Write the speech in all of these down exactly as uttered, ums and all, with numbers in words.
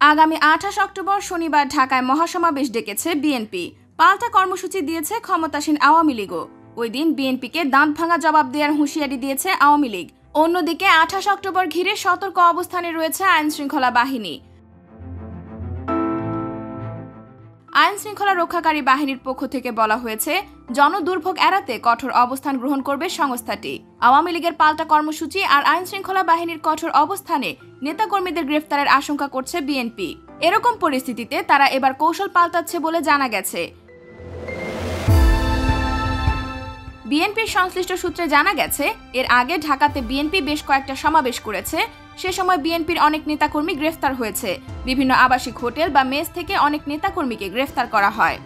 আগামী আঠাশ অক্টোবর শনিবার ঢাকায় মহাসমাবেশ ডেকেছে বিএনপি। পাল্টা কর্মসূচি দিয়েছে ক্ষমতাসীন আওয়ামী লীগও। ওই দিন বিএনপিকে দাঁত ভাঙা জবাব দেওয়ার হুঁশিয়ারি দিয়েছে আওয়ামী লীগ। অন্যদিকে আঠাশ অক্টোবর ঘিরে সতর্ক অবস্থানে রয়েছে আইনশৃঙ্খলা বাহিনী। আইনশৃঙ্খলা রক্ষাকারী বাহিনীর পক্ষ থেকে বলা হয়েছে, জনদুর্ভোগ এড়াতে কঠোর অবস্থান গ্রহণ করবে সংস্থাটি। আওয়ামী লীগের পাল্টা কর্মসূচি আর আইনশৃঙ্খলা বাহিনীর কঠোর অবস্থানে নেতাকর্মীদের গ্রেফতারের আশঙ্কা করছে বিএনপি। এরকম পরিস্থিতিতে তারা এবার কৌশল পাল্টাচ্ছে বলে জানা গেছে। বিএনপির সংশ্লিষ্ট সূত্রে জানা গেছে, এর আগে ঢাকাতে বিএনপি বেশ কয়েকটা সমাবেশ করেছে। সে সময় বিএনপির অনেক নেতাকর্মী গ্রেফতার হয়েছে। বিভিন্ন আবাসিক হোটেল বা মেস থেকে অনেক নেতাকর্মীকে গ্রেফতার করা হয়।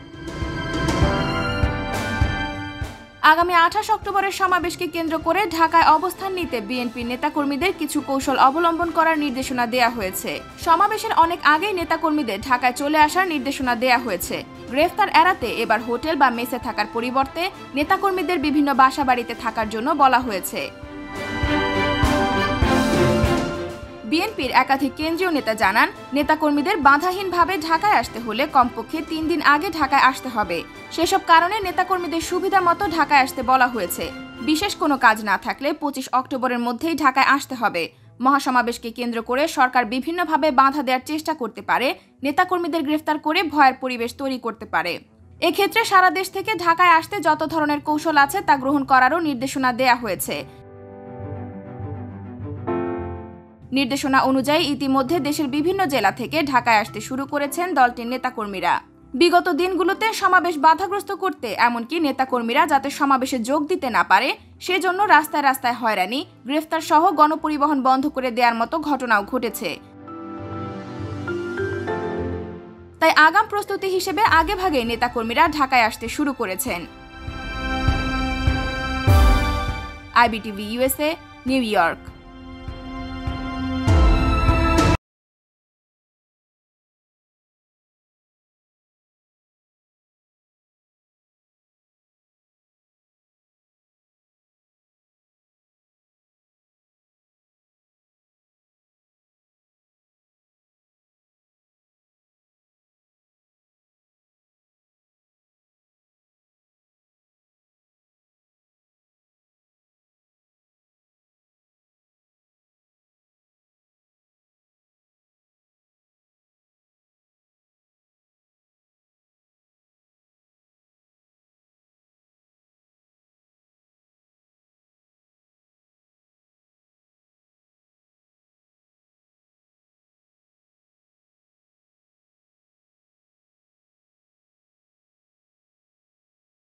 আগামী আঠাশ অক্টোবরের সমাবেশকে কেন্দ্র করে ঢাকায় অবস্থান নিতে বিএনপির নেতাকর্মীদের কিছু কৌশল অবলম্বন করার নির্দেশনা দেয়া হয়েছে। সমাবেশের অনেক আগেই নেতাকর্মীদের ঢাকায় চলে আসার নির্দেশনা দেয়া হয়েছে। গ্রেফতার এড়াতে এবার হোটেল বা মেসে থাকার পরিবর্তে নেতাকর্মীদের বিভিন্ন বাসাবাড়িতে থাকার জন্য বলা হয়েছে। বিএনপির একাধিক কেন্দ্রীয় নেতা জানান, নেতাকর্মীদের বাধাহীনভাবে ঢাকায় আসতে হলে কমপক্ষে তিন দিন আগে ঢাকায় আসতে হবে। সেসব কারণে নেতাকর্মীদের সুবিধা মতো ঢাকায় আসতে বলা হয়েছে। বিশেষ কোনো কাজ না থাকলে পঁচিশ অক্টোবরের মধ্যেই ঢাকায় আসতে হবে। মহাসমাবেশকে কেন্দ্র করে সরকার বিভিন্নভাবে বাধা দেওয়ার চেষ্টা করতে পারে, নেতাকর্মীদের গ্রেফতার করে ভয়ের পরিবেশ তৈরি করতে পারে। এক্ষেত্রে সারা দেশ থেকে ঢাকায় আসতে যত ধরনের কৌশল আছে তা গ্রহণ করারও নির্দেশনা দেয়া হয়েছে। নির্দেশনা অনুযায়ী ইতিমধ্যে দেশের বিভিন্ন জেলা থেকে ঢাকায় আসতে শুরু করেছেন দলটির নেতাকর্মীরা। বিগত দিনগুলোতে সমাবেশ বাধাগ্রস্ত করতে, এমনকি নেতাকর্মীরা যাতে সমাবেশে যোগ দিতে না পারে সেজন্য রাস্তায় রাস্তায় হয়রানি, গ্রেফতার সহ গণপরিবহন বন্ধ করে দেওয়ার মতো ঘটনাও ঘটেছে। তাই আগাম প্রস্তুতি হিসেবে আগেভাগে নেতাকর্মীরা ঢাকায় আসতে শুরু করেছেন। IBTV USA, New York.